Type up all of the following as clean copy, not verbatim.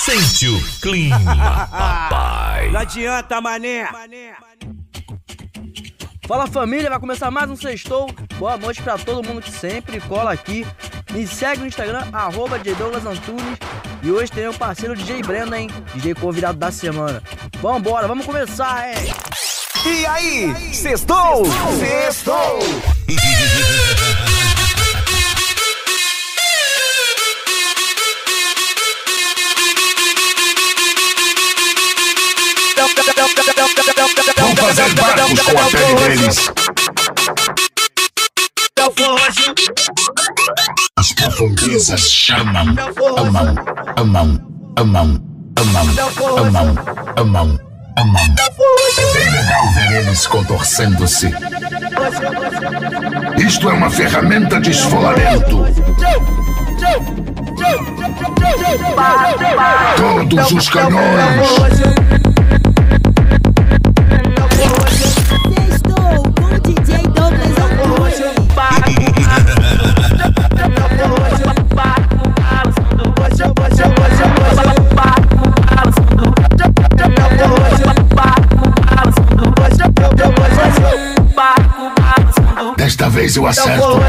Sente o clima, papai. Não adianta, mané. Fala família, vai começar mais um Sextou. Boa noite pra todo mundo que sempre cola aqui. Me segue no Instagram, @DJDouglasAntunes. E hoje tem o parceiro DJ Brenda, hein? DJ convidado da semana. Vambora, vamos começar, hein? E aí, sextou? Sextou! Vamos fazer barcos com a pele deles. As profundezas chamam. Amam. É bem legal ver eles contorcendo-se. Isto é uma ferramenta de esfolamento. Todos os canhões. Sextou com o DJ Douglas Antunes. Desta vez eu acerto.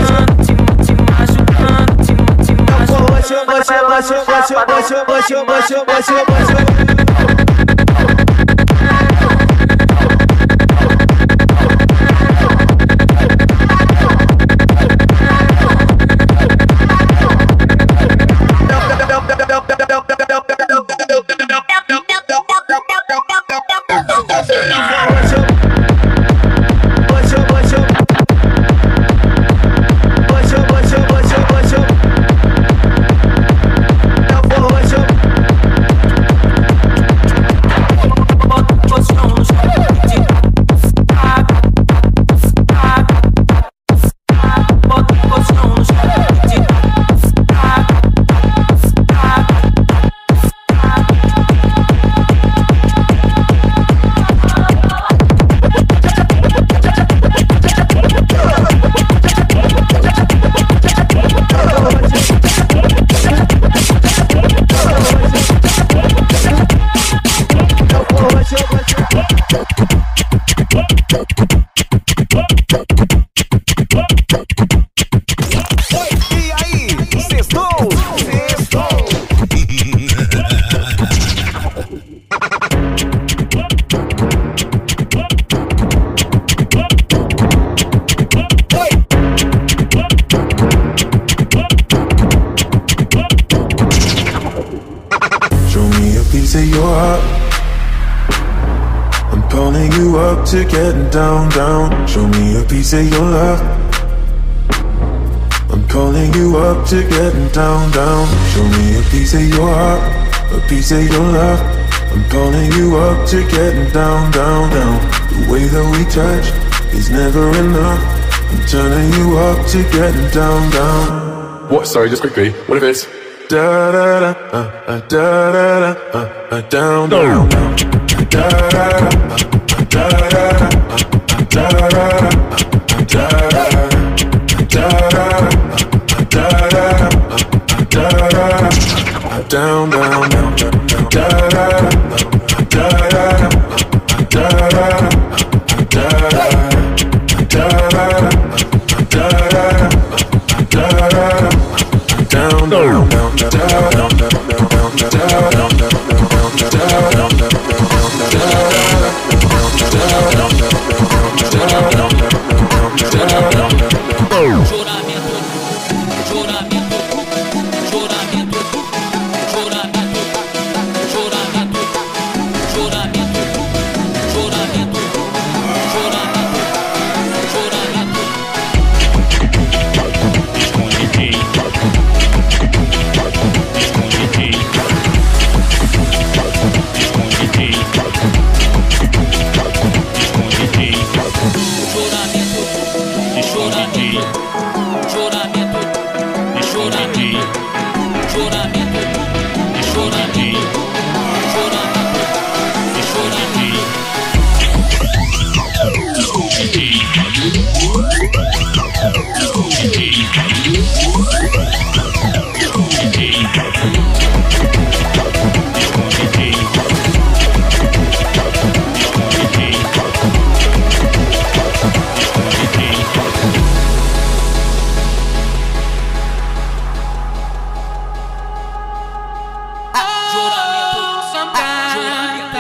To getting down. Show me a piece of your love. I'm calling you up to getting down. Show me a piece of your heart, a piece of your love. I'm calling you up to getting down. The way that we touch is never enough. I'm turning you up to getting down. What? Sorry, just quickly. What if it's da da da da da da down. Da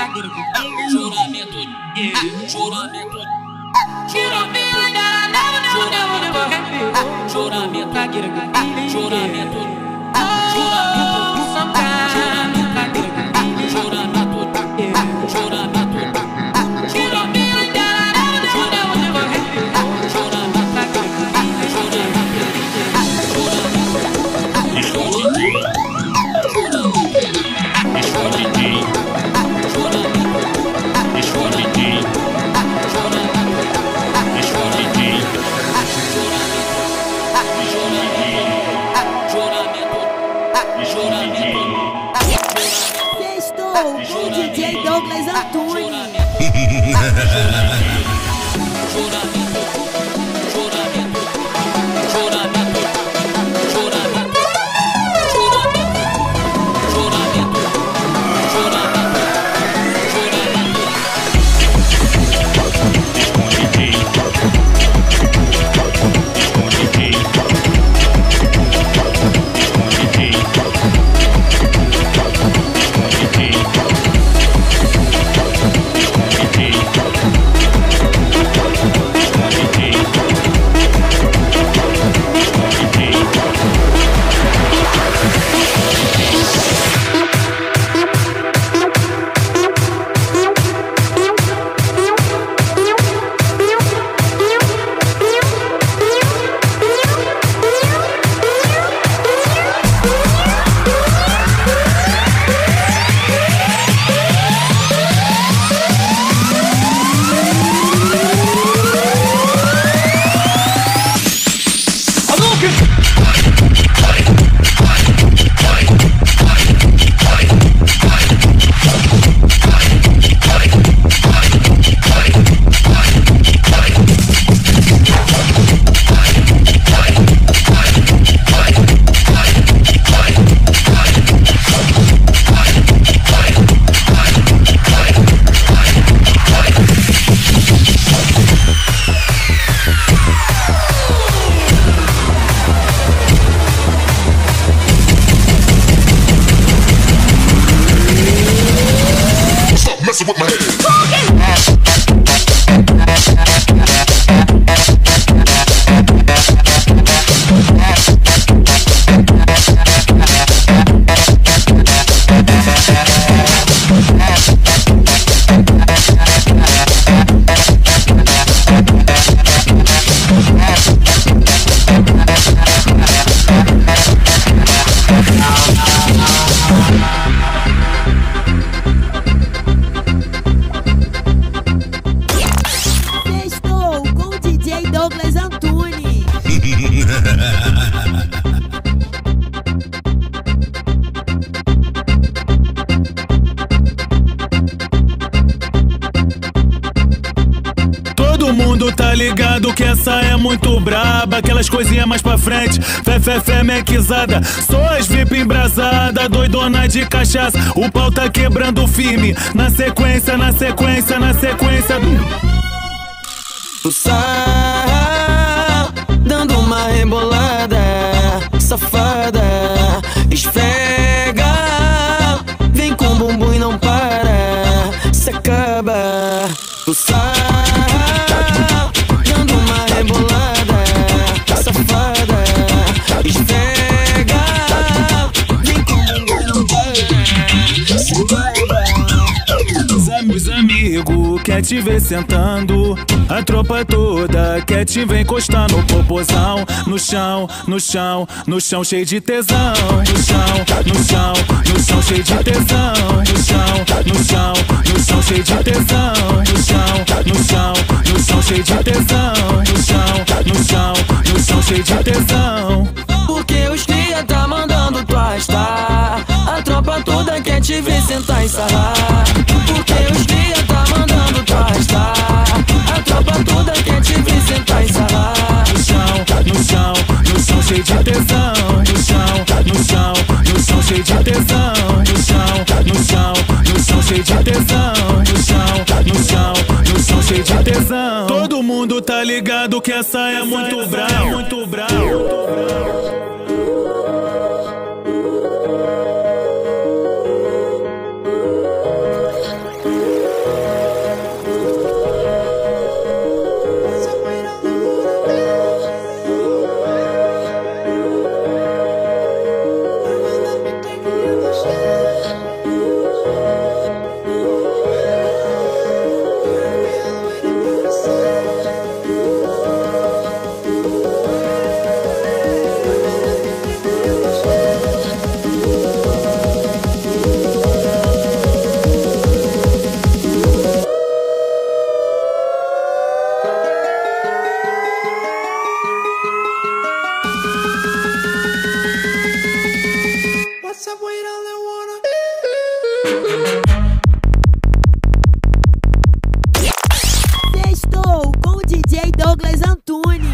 Sextou com DJ Douglas Antunes. Messing with my head. Sextou com DJ Douglas Antunes. Todo mundo tá ligado que essa é muito braba. Aquelas coisinhas mais pra frente, fé, mequizada. Sou as VIP embrasada, doidona de cachaça. O pau tá quebrando firme, na sequência Tu sai dando uma rebolada, safada, esfrega, vem com bumbum e não para, se acaba. Tu sai dando uma rebolada, safada, esfrega, vem com bumbum e não para, se acaba. Os amigos quer te ver sentando, a tropa toda quer te ver encostar no popozão. No chão cheio de tesão. No chão cheio de tesão. No chão cheio de tesão. No chão cheio de tesão. No chão cheio de tesão. Porque os cria tá mandando tu arrastar, a tropa toda quer te ver sentar e sarrar. Porque os cria tá mandando tu arrastar, a tropa toda quer te ver sentar e sarrar. No chão cheio de tesão. No chão cheio de tesão. No chão cheio de tesão. No chão cheio de tesão. Todo mundo tá ligado que essa é muito brava. Sextou com o DJ Douglas Antunes.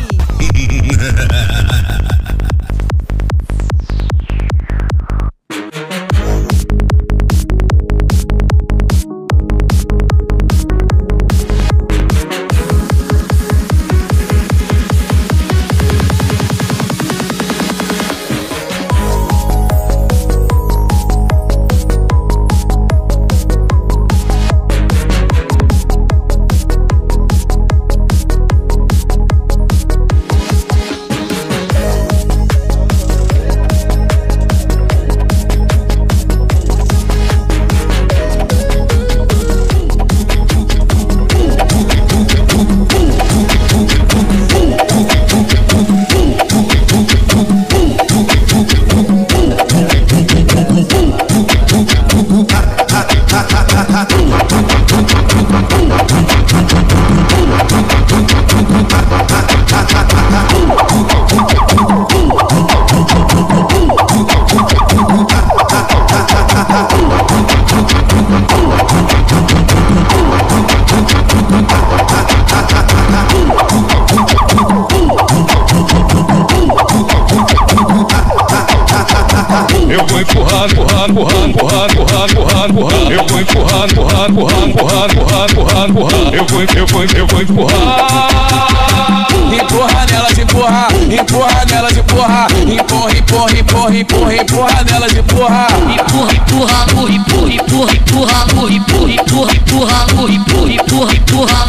Eu vou empurrar, empurrar, empurrar, empurrar, empurrar, empurrar, empurrar. Eu vou empurrar, empurrar, empurrar, empurrar, empurrar, empurrar, empurrar. Eu vou empurrar. Empurra nelas, empurra, empurra nelas, empurra. Empurra, empurra, empurra, empurra, empurra nelas, empurra. Empurra, empurra, empurra, empurra, empurra, empurra, empurra, empurra, empurra, empurra, empurra, empurra.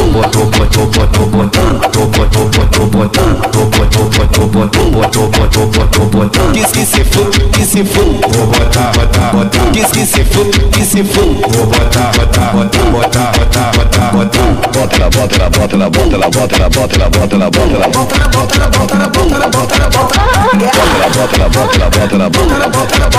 Que se for, que se for, vou botar, botar, botar. Que se for, que se for, vou botar, botar, botar, botar, botar, botar, botar. Bota ela, bota ela, bota ela, bota ela, bota ela, bota ela, bota ela, bota ela, bota ela, bota ela, bota ela, bota ela, bota ela, bota ela, bota ela, bota ela, bota ela, bota ela,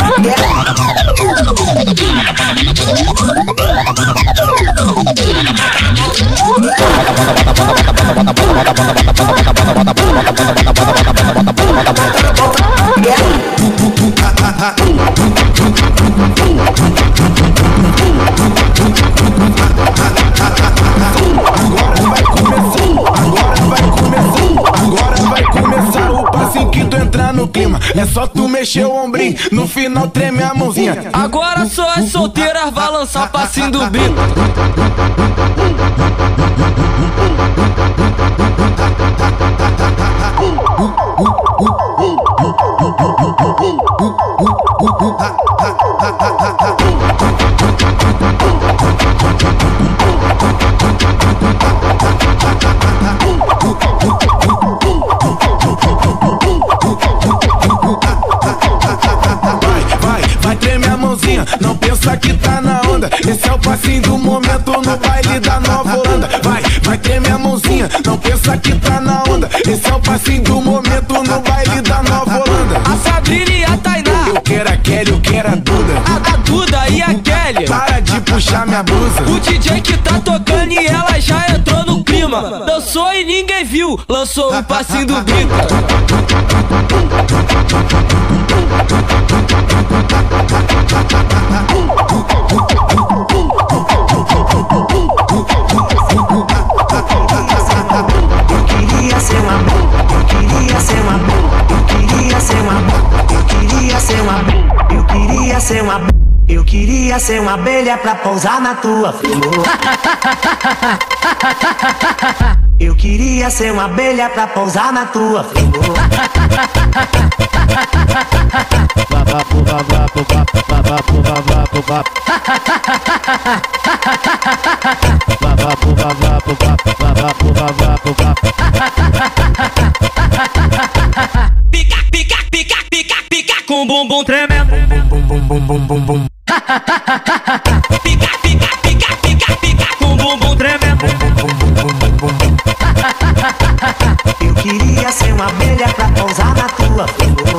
É só tu mexer o ombrinho, no final treme a mãozinha. Agora só as solteiras vai lançar passinho do bico. Não pensa que tá na onda. Esse é o passinho do momento no baile da Nova Holanda. Vai tremer a mãozinha. Não pensa que tá na onda. Esse é o passinho do momento no baile da Nova Holanda. A Sabrina e a Tainá. Eu quero a Kelly, eu quero a Duda. A Duda e a Kelly. Para de puxar minha blusa. O DJ que tá tocando e ela já entrou no clima. Dançou e ninguém viu. Lançou o passinho do bico. Eu queria ser uma abelha pra pousar na tua flor. Eu queria ser uma abelha pra pousar na tua flor. Pica, pica, pica, pica, pica com bumbum tremendo. Bum. Pica, pica, pica, pica, pica com bumbum tremendo. Eu queria ser uma abelha pra pousar na tua flor.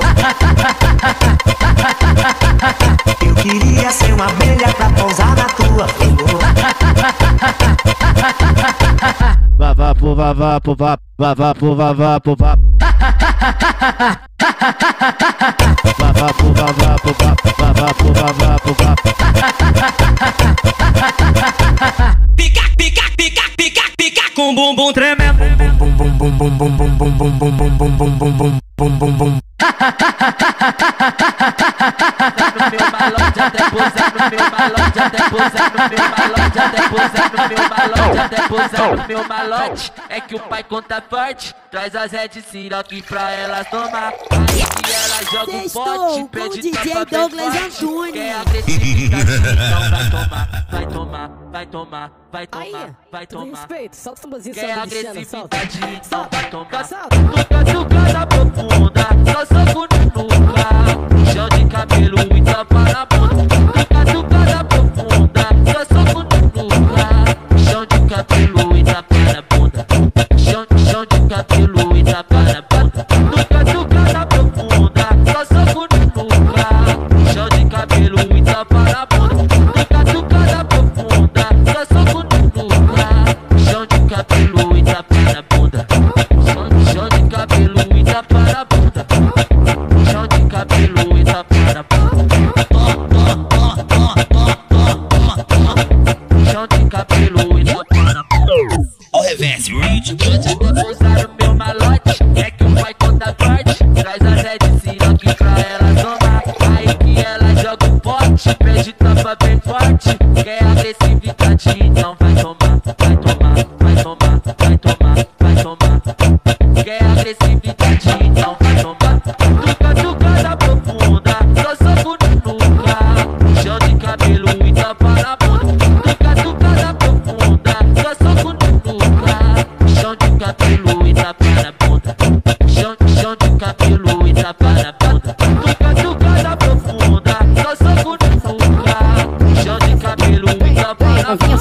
Eu queria ser uma abelha pra pousar na tua flor. Vavapu, vavapu, vavapu, vavapu, vavapu, vavapu, vavapu, vavapu, vavapu. Meu malote é que o pai conta forte, traz as Red Siroque pra elas tomar. Aí que ela joga um pote, pede tapa bem forte. Quer agressividade, então vai tomar, vai tomar, vai tomar, vai tomar, vai tomar. Respeito, solta uma quer agressividade, então vai tomar. Tucada profunda, só soco no nuca, chão de cabelo e tapa na bunda. Tucada profunda, só soco no nuca, chão de cabelo e tapa na bunda. Chão de cabelo e tapa na bunda. Tucada profunda, só soco no nuca, chão de cabelo e tapa na bunda. Tucada profunda, só soco no nuca, chão de cabelo e tapa na bunda. Chão de cabelo e tapa na bunda. Chão de cabelo e tapa na bunda. Chão de cabelo e tapa na bunda. Ó o reverse, Reed. Pode até pousar o meu malote, é que o pai conta forte, traz a Red Siroque pra ela tomar. Aí que ela joga um pote, pede tapa bem forte. Quer agressividade, então vai tomar, vai tomar, vai tomar, vai tomar, vai tomar. Quer agressividade, então vai tomar. Tucada profunda, só soco no nuca, chão de cabelo e tapa na bunda. Tucada profunda, só soco no nuca, chão de cabelo e tapa na bunda. Chão de cabelo e tapa na bunda. Tucada profunda, só soco no nuca, chão de cabelo e tapa na bunda.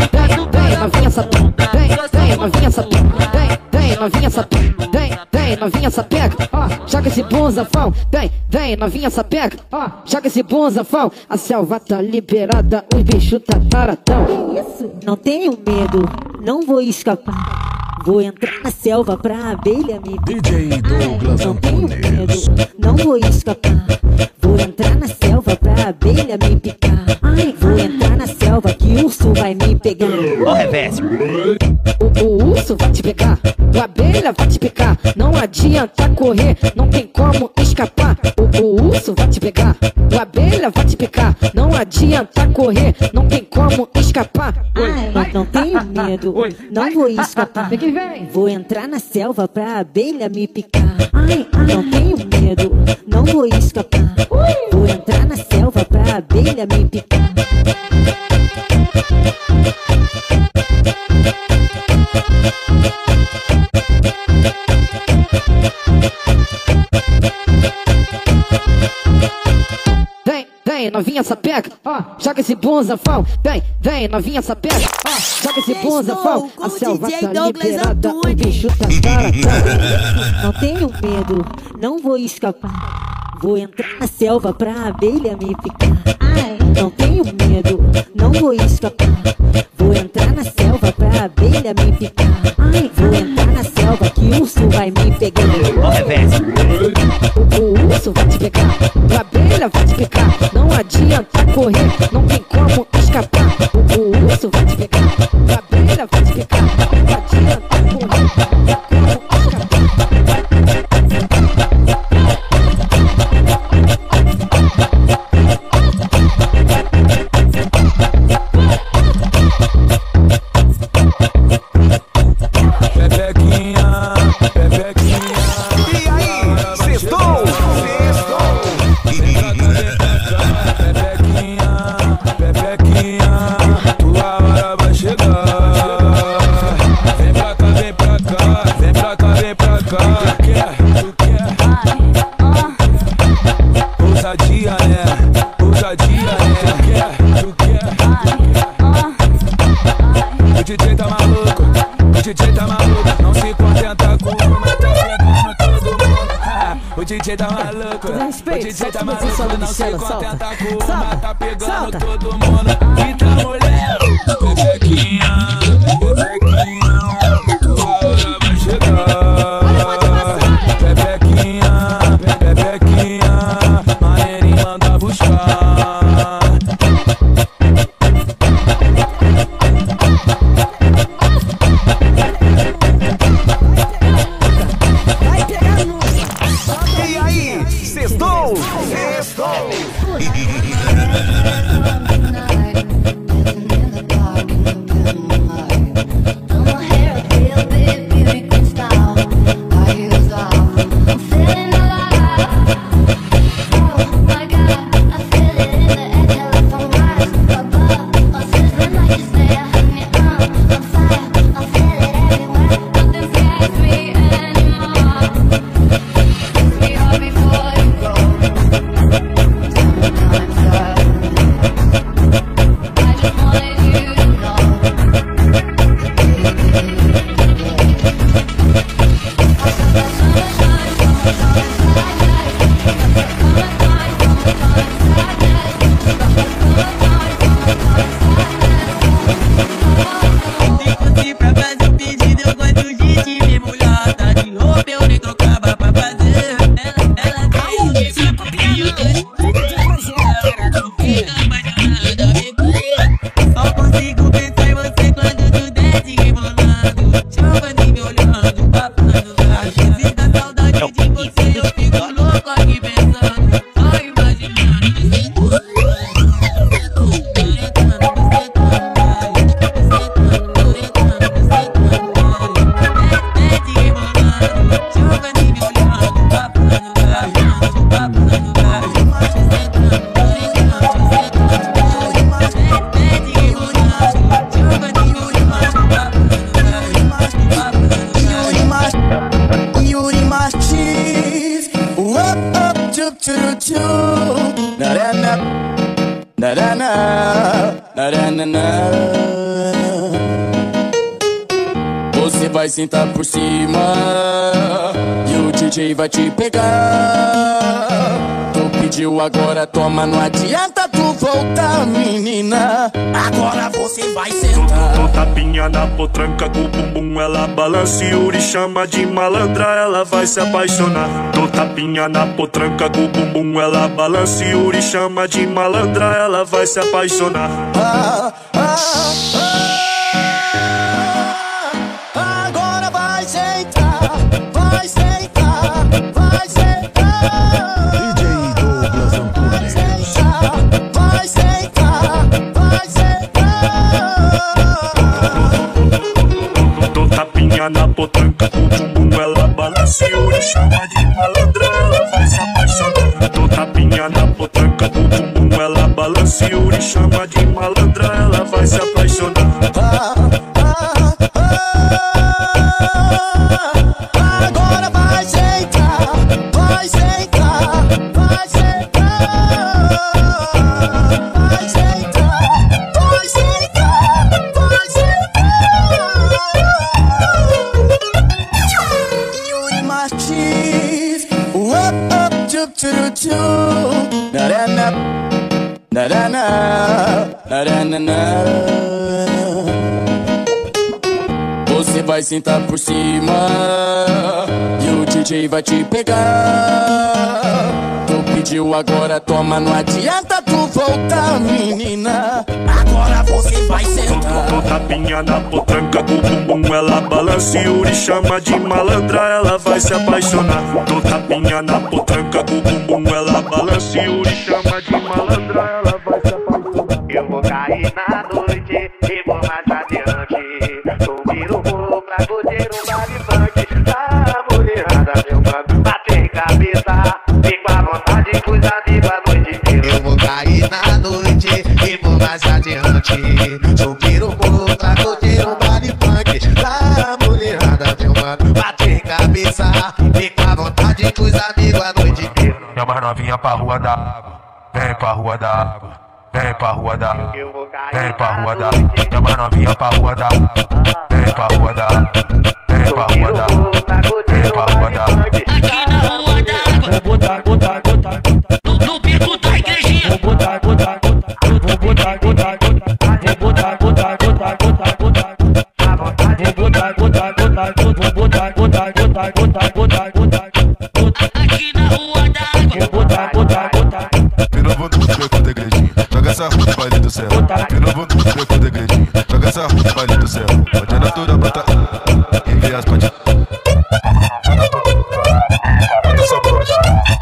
Novinha sapeca, ó, joga esse bonzafão. Vem, novinha sapeca, ó, joga esse bonzafão. A selva tá liberada, o bicho tá taratão. Não tenho medo, não vou escapar. Vou entrar na selva pra abelha me picar. DJ Douglas Não tenho medo, não vou escapar. Vou entrar na selva pra abelha me picar. Vou entrar na selva que o urso vai me pegar. Ó o reverse. O urso vai te pegar, a abelha vai te picar. Não adianta correr, não tem como escapar. O urso vai te pegar, a abelha vai te picar. Não adianta correr, não tem como escapar. Não tenho medo, não vou escapar. Vou entrar na selva pra abelha me picar. Não tenho medo, não vou escapar. Vou entrar na selva pra abelha me picar. Vem, novinha sapeca, ó, joga esse bonzafão. Vem, novinha sapeca, ó, joga esse bonzafão. A selva tá liberada, o bicho tá taratão. Não tenho medo, não vou escapar. Vou entrar na selva pra abelha me picar. Não tenho medo, não vou escapar. Vou entrar na selva pra abelha me picar. Vou entrar na selva que o urso vai me pegar. Ó o reverse. O urso vai te pegar, a abelha vai te picar. Não adianta correr, não tem como escapar. O urso vai te pegar, a abelha vai te picar. Não adianta correr, não tem como escapar. DJ tá maluco, o DJ tá maluco, não se contenta com uma, tá pegando todo mundo. Então mulher, pepequinha, tua hora vai chegar. Pepequinha, maneirinho manda buscar. Você vai sentar por cima e o DJ vai te pegar. Tu pediu, agora toma, não adianta tu voltar, menina. Agora você vai sentar. Tô tapinha na potranca com o bumbum, ela balança e Yuri chama de malandra, ela vai se apaixonar. Tô tapinha na potranca com o bumbum, ela balança e Yuri chama de malandra, ela vai se apaixonar. Agora vai sentar, vai sentar, vai sentar. DJ Douglas Antunes. Vai sentar, vai sentar. Tô tapinha na potranca com o bumbum, ela balança e Yuri chama de malandra, ela vai se apaixonar. Tô tapinha na potranca com o bumbum, ela balança e Yuri chama de malandra, ela vai se apaixonar. Agora vai sentar, vai sentar, vai sentar. Vai sentar, vai sentar, vai sentar. Yuri Martins, tchup tchup tchup. Na-na-na, na-na-na, na-na-na. Você vai sentar por cima e o DJ vai te pegar. Tu pediu, agora toma, não adianta tu voltar, menina. Agora você vai sentar. Tô tapinha na potranca com o bumbum, ela balança e Yuri chama de malandra, ela vai se apaixonar. Tô tapinha na potranca com o bumbum, ela balança e Yuri chama de malandra, ela vai se apaixonar. Eu vou cair na noite e vou mais adiante. Subir o morro pra curtir um baile funk. A mulherada, meu mano, bater cabeça. Fico à vontade com os amigos a noite inteira. Eu vou cair na noite e vou mais adiante. Subir o morro pra curtir um baile funk. A mulherada, meu mano, bater cabeça. Fico à vontade com os amigos a noite inteira. É mais novinha pra rua da água, vem pra rua da água. Vem pra rua da água, vem pra rua da água. É mais novinha pra rua da água, vem pra rua da água. Vem pra rua da água, vem pra rua da água. Aqui na rua da água, vou botar no bico da igrejinha. Vou botar no beco da igrejinha, joga essa rua no baile do céu. De novo no beco da igrejinha, joga essa rua no baile do céu. Pode andar toda bota e vê as patinhas. Bota essa brocha,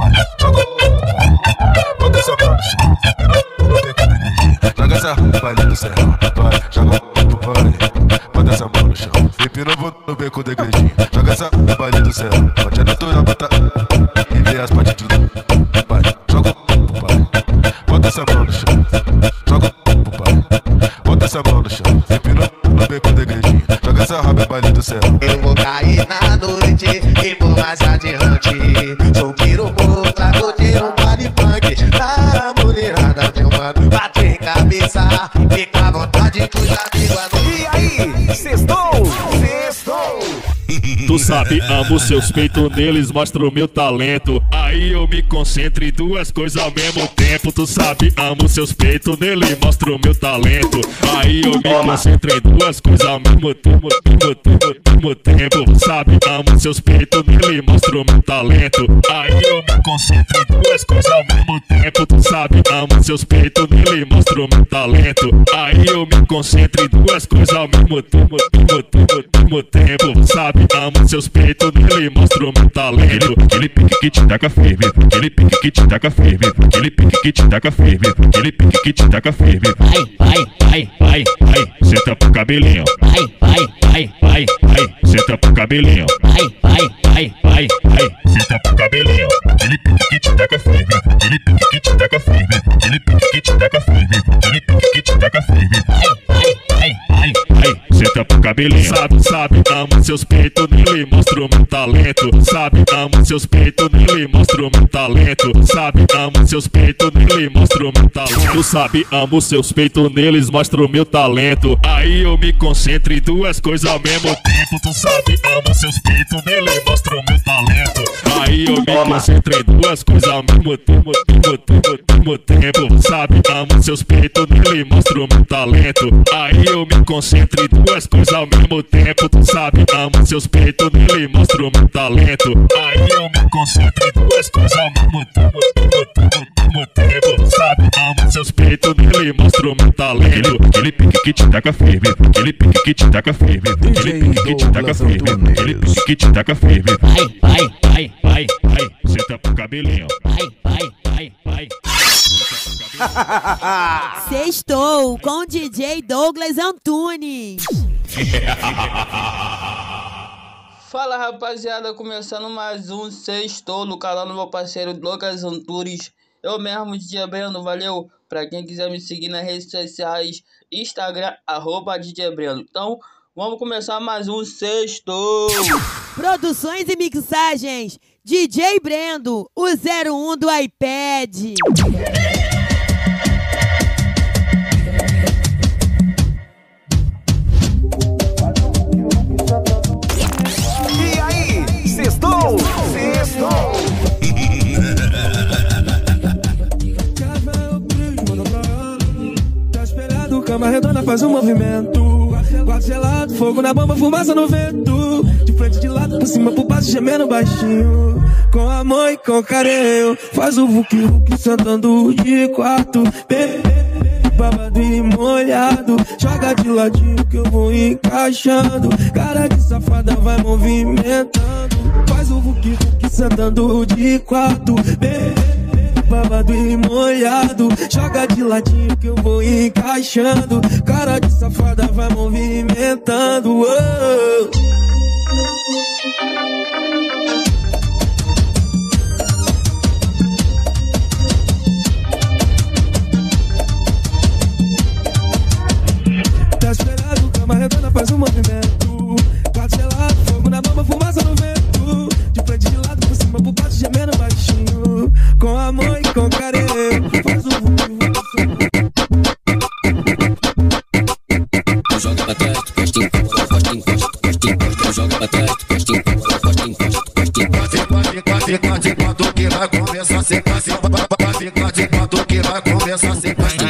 bota essa brocha. No beco da igrejinha, joga essa rua no baile do céu. Vai, joga pro baile, bota essa mão no chão. De novo no beco da igrejinha, joga essa rua no baile do céu. Pode andar toda bota e vê as patinhas. Vai, joga pro baile. Bota essa mão no chão, joga pro pai. Bota essa mão no chão, empina no beco da igrejinha. Joga essa raba é baile do céu. Eu vou cair na noite e vou mais adiante. Subir o morro pra curtir um baile funk. A mulherada, meu mano, bater cabeça. Fica à vontade com os amigos a noite. E aí, sextou? Tu sabe, amo seus peitos, neles mostro o meu talento. Aí eu me concentro em duas coisas ao mesmo tempo. Tu sabe, amo seus peitos, nele mostro o meu talento. Aí eu me concentro em duas coisas ao mesmo tempo. Tu sabe, amo seus peitos, nele mostro o meu talento. Aí eu me concentro em duas coisas ao mesmo tempo. Tu sabe, amo seus peitos, nele mostro o meu talento. Aí eu me concentro em duas coisas ao mesmo tempo. Tu sabe, amo seus peitos, nele mostro o meu talento. Aquele pique que te taca firme, aquele pique que te taca firme, aquele pique que te taca firme, aquele pique que te taca firme. Vai, senta pro cabelinho. Vai, senta pro cabelinho. Vai, senta pro cabelinho. Aquele pique que te taca firme, aquele pique que te taca firme, aquele pique que te taca firme, aquele pique que te taca firme. Vai, senta pro cabelinho. cabelinho. Sabe, amo seus peitos, nele mostro meu talento. Sabe, amo seus peitos, nele mostro meu talento. Sabe, amo seus peitos, nele mostro meu talento. Sabe, amo seus peitos, neles mostro meu talento. Aí eu me concentro em duas coisas ao mesmo tempo. Tu sabe, amo seus peitos, nele mostro meu talento. Aí eu me concentro em duas coisas ao mesmo tempo. Sabe, amo seus peitos, nele mostro meu talento. Aí eu me concentro em duas coisas ao mesmo tempo. Tu sabe, amo seus peitos, nele mostro meu talento. Aí eu me concentro em duas coisas ao mesmo tempo. Sabe, amo seus peitos, nele mostro meu talento. Aquele pique que te taca firme, aquele pique que te taca firme, aquele pique que te taca firme, aquele pique que te taca firme. Vai, senta pro cabelinho. Vai. Sextou com o DJ Douglas Antunes. Fala rapaziada, começando mais um Sextou no canal do meu parceiro Douglas Antunes. Eu mesmo, DJ Brendo, valeu? Pra quem quiser me seguir nas redes sociais, Instagram, @DJ Brendo. Então, vamos começar mais um Sextou. Produções e mixagens, DJ Brendo, o 01 do iPad. E aí, sextou? Tá esperado, cama redonda faz um movimento. Quarto gelado, fogo na bomba, fumaça no vento. De frente, de lado, por cima, por baixo, gemendo baixinho. Com amor e com carinho, faz o vuki sentando de quarto. Babado e molhado, joga de ladinho que eu vou encaixando. Cara de safada vai movimentando. Faz o vuki sentando de quarto. Babado e molhado, joga de ladinho que eu vou encaixando. Cara de safada vai movimentando. Tá esperado, cama redonda faz um movimento. Quarto gelado, fogo na bomba, fumaça no vento. De frente, de lado, por cima, por baixo, gemendo baixinho. Com amor e com carinho, faz o joga pra trás, encosta, joga pra trás, encosta, Fica de quanto que vai começar a sequência. Fica de quanto que vai começar a sequência.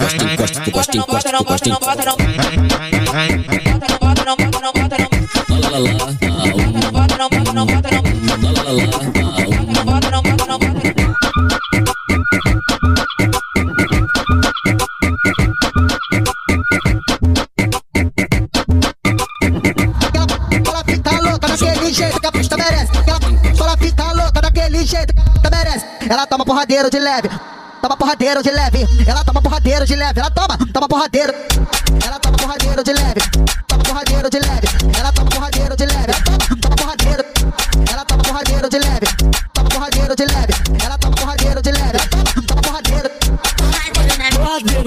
Ela fica louca daquele jeito que a pista merece. Ela fica louca daquele jeito que a pista merece. Ela toma porradeiro de leve. Toma porradeiro de leve. Ela toma porradeiro de leve. Ela toma porradeiro. Ela toma porradeiro de leve. Toma porradeiro de leve. Ela toma porradeiro de leve. Toma porradeiro. Ela toma porradeiro de leve. Toma porradeiro de leve. Ela toma porradeiro de leve. Toma porradeiro. Porradeiro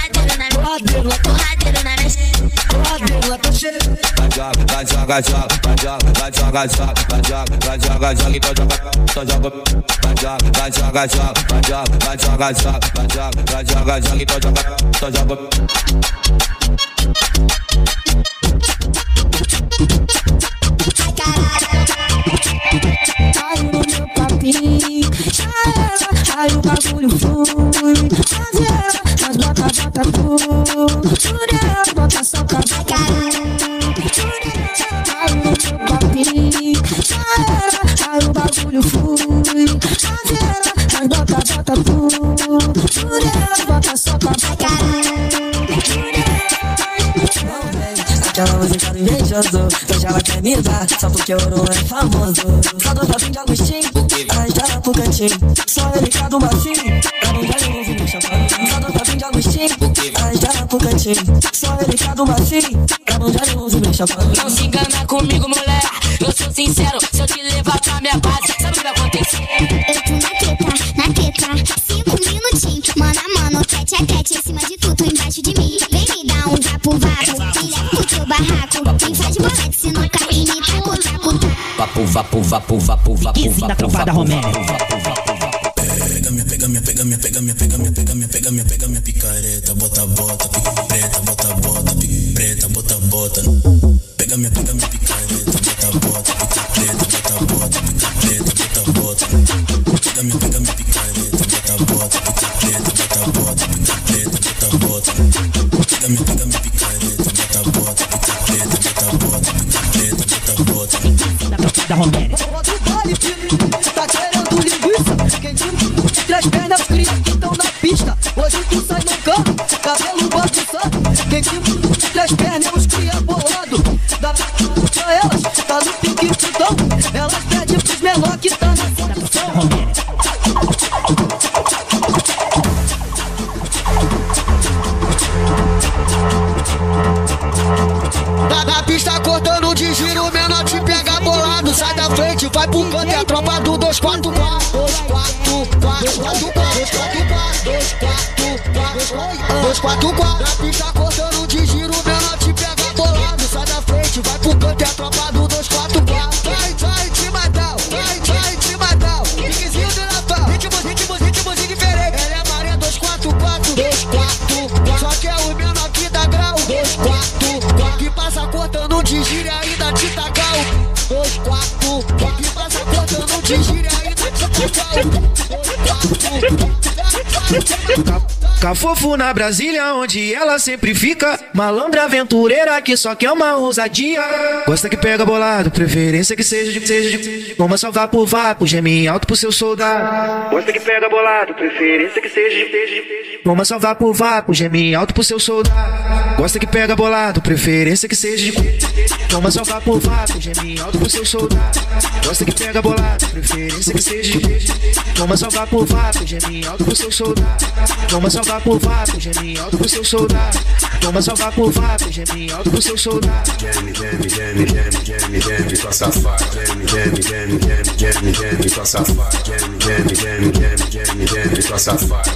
na cocheira. Caiu no meu papinho, aí o bagulho flui. Mas bota tudo, bota só pra caiu no meu papinho, aí o bagulho flui. Mas bota tudo, bota só pra aquela música do invejoso, hoje ela quer me dar, só porque o ouro é famoso. Só do papinho de Agostinho, arrasta ela pro cantinho. Só ele cá do bafinho, pra não dar nenhum vinho champanhe. Só do papinho de Agostinho, arrasta ela pro cantinho. Só ele cá do bafinho, pra não dar nenhum vinho champanhe. Não se engana comigo, mulher, eu sou sincero. Se eu te levar pra minha base, sabe o que vai acontecer? Eu tô na teta, 5 minutinhos. Mano a mano, tete a tete, em cima de tudo, embaixo de mim. Vem me dar um vapo, me leva pro teu barraco. 15 da tropa da Romero. Pega minha picareta, bota, preta, bota, preta, bota. Pega minha picareta, bota, preta, bota, preta, bota. Pega minha picareta, bota, preta, bota, preta, bota. Pega minha picareta, bota, preta, bota, preta, bota. Da tropa da Romero. Tá querendo linguiça? Quem tira as pernas cria que estão na pista. Hoje tu sai no carro, cabelo bagunçado. Quem tira as pernas os cria bolado. Dá pra elas, tá no pique então. Elas pedem pros menor que tá na solução. Na pista cortando de giro, menor te pega bolado. Sai da frente, vai pro canto, é a tropa do 244. 244. Na pista cortando de giro, menor te pega bolado. Sai da frente, vai pro canto, é a tropa do 244. Vai te matar, vai te matar. Piquezinho de Natal, ritmos diferentes. Ela é Maria 244. 244. Só que é o menor que dá grau. 244. Que passa cortando de giro e ainda te tacar. 244. Que passa cortando de giro e ainda te tacar. 244. Cafofo na Brasília, onde ela sempre fica. Malandra aventureira que só quer uma ousadia. Gosta que pega bolado, preferência que seja de Vamos salvar por vapo, geme alto pro seu soldado. Gosta que pega bolado, preferência que seja de Vamos salvar por vapo, geme alto pro seu soldado. Gosta que pega bolado, preferência que seja de Vamos salvar por vapo, geme alto pro seu soldado. Gosta que pega bolado, preferência que seja de Vamos salvar por vapo, geme alto pro seu soldado. Vamos salvar por vapo, geme alto pro seu soldado. Vamos salvar por vapo, geme alto pro seu soldado. Geme com a safada. Geme com a safada. Geme com a safada.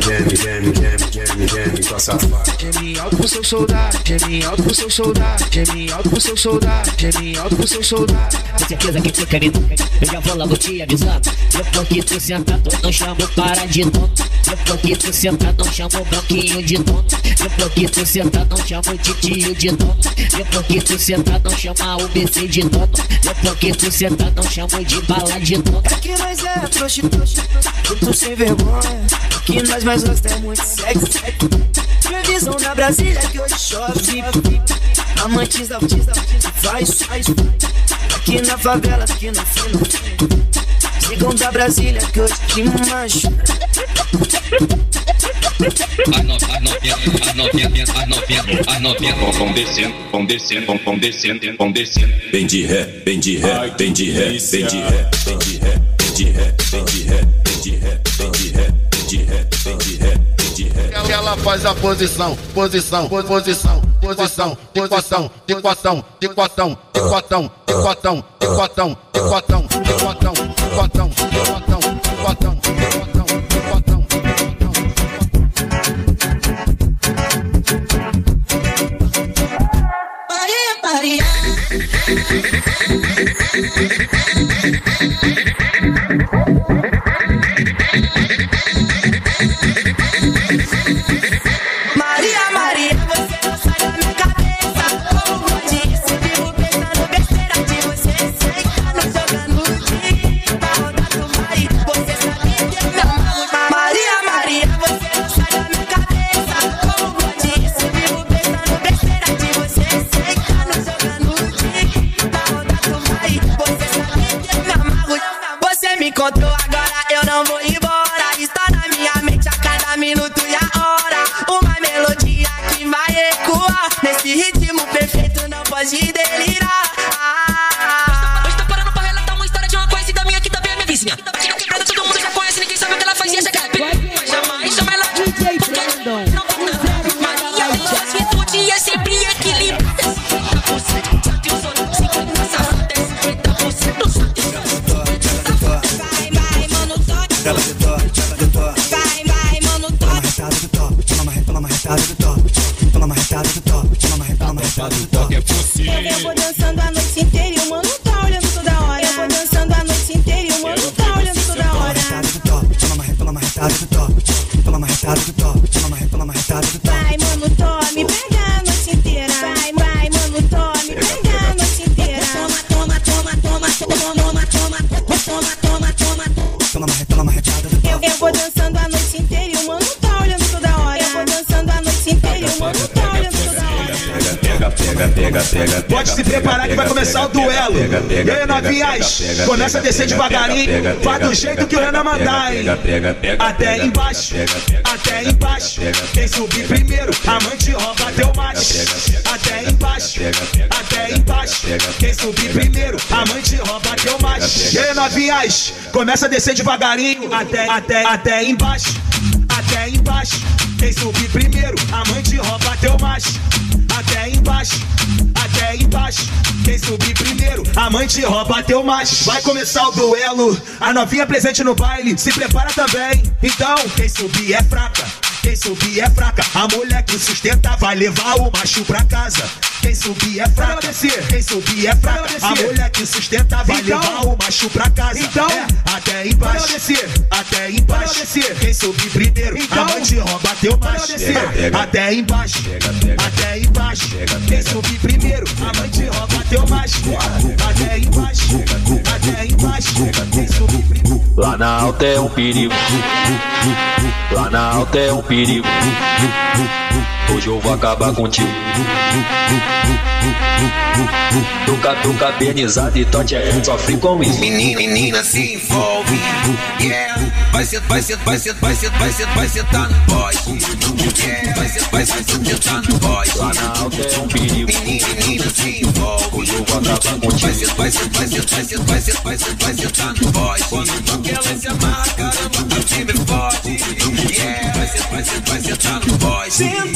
Geme com a safada. Geme alto pro seu soldado. Geme alto pro seu soldado. Geme alto pro seu soldado. Geme alto pro seu soldado. Com certeza que tu querido, eu já vou logo te avisando. Depois que tu sentar, tu não chama o cara de dono. Depois que tu sentar, não chama o branquinho de dono. Depois que tu sentar, não chama o titio de dono. Depois que tu sentar, não chama o BC de dono. Depois que tu sentar, não chama de bala de dono. Aqui nós é prostituta, tudo sem vergonha. Aqui nós mais gostamos muito sexo. Previsão na Brasília que hoje chove. Amantes da faz. Aqui na favela, aqui no fino. Sigam da Brasília que hoje te machuca. As novinhas vão descendo. Vem de ré, vem de ré, vem de ré, vem de ré, vem de ré, vem de ré, vem de ré, vem de ré, vem de ré, vem de ré, vem de ré, vem de ré. Ela faz a posição, equação. Maria. Maria, você não sai da minha cabeça. Como vou disso, vivo pensando besteira de você. Sentando, jogando pra rodar do mar. Você sabe que eu me amarro. Maria, você não sai da minha cabeça. Como vou disso, vivo pensando besteira de você. Sentando, jogando pra rodar do mar. Você sabe que eu me amarro. Você me contou, agora eu não vou embora. Está na minha mente a cada minuto e a hora. Uma melodia que vai ecoar. Nesse ritmo perfeito não pode delirar. Hoje tô parando pra relatar uma história de uma conhecida minha que também é minha vizinha. Aqui na quebrada todo mundo já conhece, ninguém sabe o que ela fazia. Essa cara chama ela de DJ Brandon. Maria tem suas virtudes e é sempre equilibrada. 50% sabe o sono, 50% safada, 50% sabe. Vai, mano, toque. Vai, mano, toque. Toma uma retada do top. É possível. Eu vou dançando a noite inteira e o mano tá olhando toda hora. Eu vou Pode se preparar que vai começar o duelo. E aí, novinhas, começa a descer devagarinho. Faz do jeito que o Renan mandar, hein? Até embaixo, até embaixo. Quem subir primeiro, amante rouba teu macho. Até embaixo, até embaixo. Quem subir primeiro, amante rouba teu macho. E aí, novinhas, começa a descer devagarinho. Até embaixo, até embaixo. Quem subir primeiro, amante rouba teu macho. Até embaixo, até embaixo. Quem subir primeiro, amante rouba teu macho. Vai começar o duelo, a novinha presente no baile se prepara também. Então, quem subir é fraca, quem subir é fraca. A mulher que sustenta vai levar o macho pra casa. Quem subir é fraca, quem subir é fraca. A mulher que sustenta vai levar o macho pra casa. Então, até embaixo, até embaixo. Quem subir primeiro, amante rouba teu macho. Até embaixo, até embaixo. Quem subir primeiro, amante rouba teu macho. Até embaixo, até embaixo. Quem subir primeiro. Lá na alta é um perigo. Lá na alta é um perigo. Hoje eu vou acabar contigo. Tô carbonizado e Tote sofre com isso. Menina se envolve, yeah. Vai sentar no boy. Yeah. Vai sentar no boy. Lá na alta é um perigo. Menina se envolve. Hoje eu vou acabar contigo. Vai sentar no boy. Quando ela se amarra, caramba, o time é forte. Yeah. Vai sentar no boy.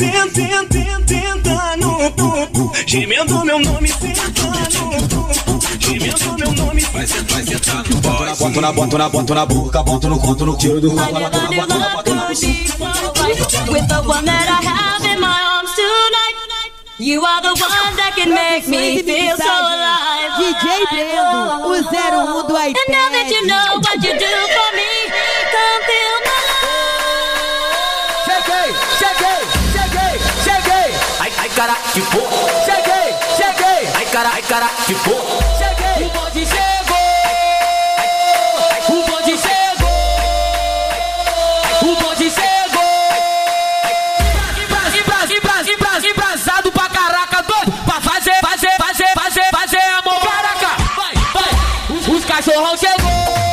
Tentando, gemendo meu nome, gemendo meu nome. Vai sentar no boy. Boto na boca, boto no conto, no tiro do rabo. With the one that I have in my arms tonight. You are the one that can make me feel so alive. DJ Brendo, o 01 do iPad. And now that you know what you do for me, come feel my Cheguei. Ai, cara, que porra. Cheguei. Ai, cara, que porra. Cheguei. O bonde chegou. O bonde chegou. O bonde chegou. Embrasado pra caraca, doido. Pra fazer amor. Caraca, vai. Os cachorrão chegou.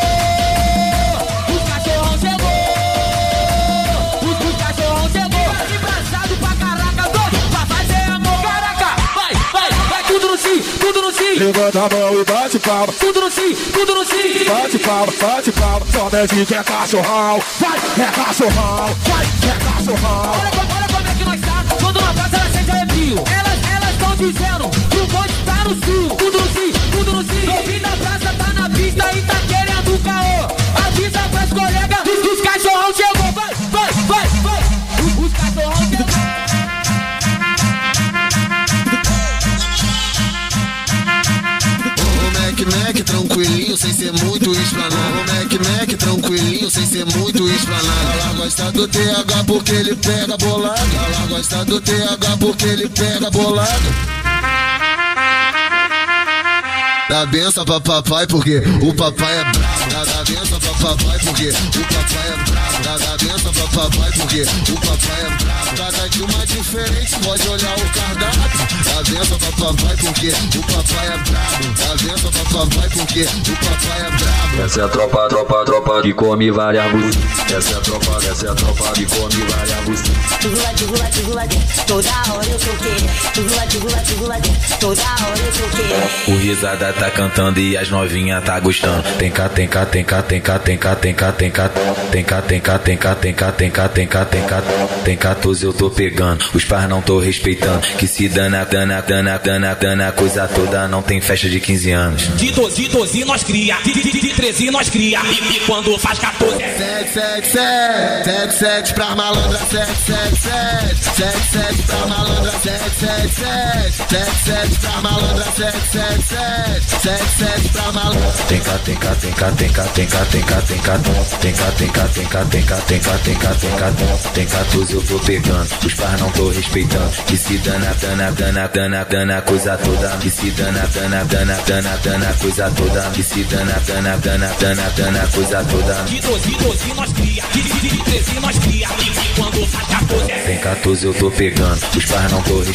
Levanta a mão e bate palma. Tudo no sim. Bate palma. Só desce que é cachorrão. Vai, é cachorrão. Olha como é que nós tá. Quando uma praça ela sente arrepio. Elas estão dizendo que o bonde tá no sul. Tudo no sim. No fim da praça tá na pista e tá querendo caô. Avisa pras colegas, os cachorrão chegou. Vai. Os cachorrão chegou. Mac, tranquilinho, sem ser muito explanado. Mac, tranquilinho, sem ser muito explanado. Ela gosta do TH porque ele pega bolado. Ela gosta do TH porque ele pega bolado. Dá benção pra papai porque o papai é bravo. Dá benção pra papai porque o papai é bravo. Dá benção pra papai porque o papai é bravo. Cada de uma diferente, pode olhar o cardápio. Dá benção pra papai porque o papai é bravo. Dá benção pra papai porque o papai é bravo. Essa é a tropa que come várias buzes. Essa é a tropa que come várias buzes. Toda hora eu tô querendo. Toda hora eu tô querendo. O risada tá cantando e as novinhas tá gostando. Tem cá. Tem 14 eu tô pegando. Os pais não tô respeitando. Que se dana, coisa toda. Não tem festa de 15 anos. De 12 nós cria. De 13 nós cria. E quando faz 14 7 pra malandra. 7 pra malandra. 7 pra malandra. 7 pra malandra. Tem cá, 14 eu tô pegando. Os pais não tô respeitando. Que se dana, coisa toda. Que se dana, coisa toda. Que se dana, coisa toda. De 12 nós cria. De 13 nós cria. E quando faz 14 Tem 14 eu tô pegando. Os pais não tô respeitando.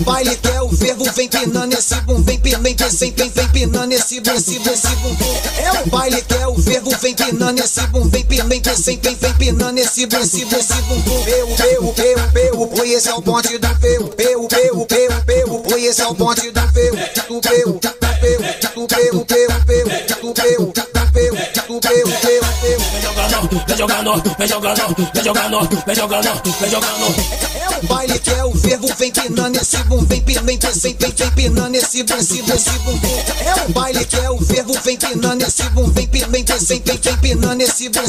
o baile que é o fervo, vem pinando esse bum, vem pinando esse bum, É o baile que é o fervo, vem pinando esse bum, vem pinando esse bum, Peu, esse é o bonde do peu, esse é o bonde do peu, É o baile que é o fervo, vem pinando esse bum, vem pinando esse bum, É o baile que é o fervo, vem pinando esse bum, vem pinando esse bum,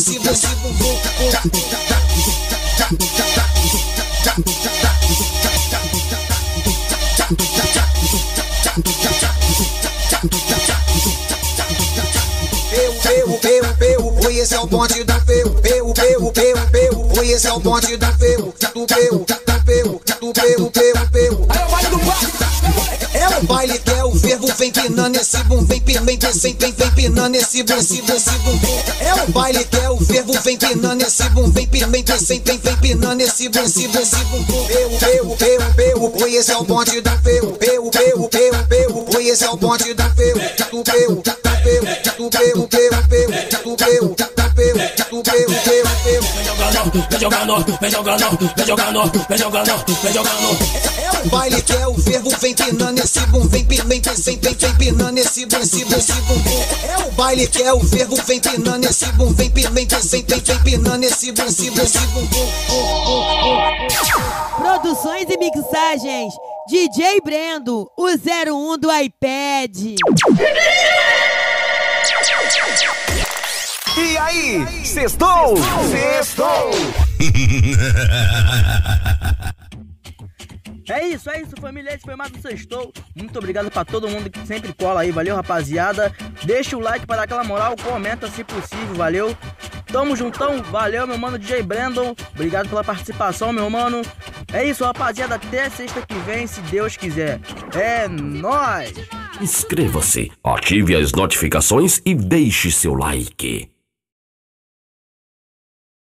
Peu, esse é o bonde do peu, esse é o bonde do peu, É o baile que é o fervo, vem pinando esse bum, vem pinando esse bum, É o baile que é o fervo, vem pinando esse bum, vem pinando esse bum, Peu, esse é o bonde do peu, esse é o bonde do peu, É o baile que é o fervo, vem pinando esse bum, vem pinando esse bum, É o baile que é o fervo, vem pinando esse bum, vem pinando esse bum, Produções e mixagens, DJ Brendo, o 01 do iPad. E aí, sextou? É isso, família. Esse foi mais um Sextou. Muito obrigado pra todo mundo que sempre cola aí. Valeu, rapaziada. Deixa o like pra dar aquela moral. Comenta se possível, valeu. Tamo juntão. Valeu, meu mano DJ Brandon. Obrigado pela participação, meu mano. É isso, rapaziada. Até sexta que vem, se Deus quiser. É nóis. Inscreva-se, ative as notificações e deixe seu like.